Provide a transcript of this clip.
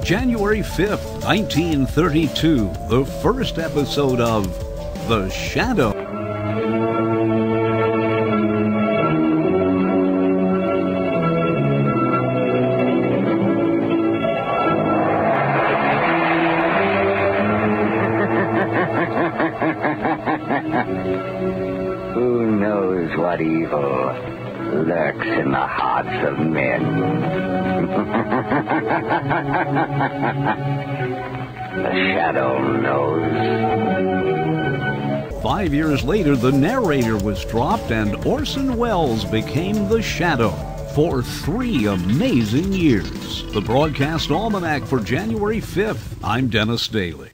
January 5th, 1932, the first episode of The Shadow. Who knows what evil lurks in the hearts of men? The Shadow knows. 5 years later, the narrator was dropped and Orson Welles became the Shadow for 3 amazing years. The Broadcast Almanac for January 5th. I'm Dennis Daly.